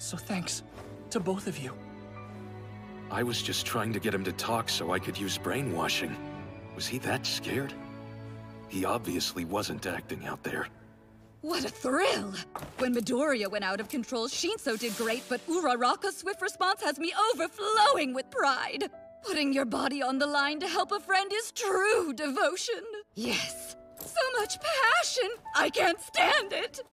So thanks to both of you. I was just trying to get him to talk so I could use brainwashing. Was he that scared? He obviously wasn't acting out there. What a thrill! When Midoriya went out of control, Shinso did great, but Uraraka's swift response has me overflowing with pride. Putting your body on the line to help a friend is true devotion. Yes, so much passion! I can't stand it!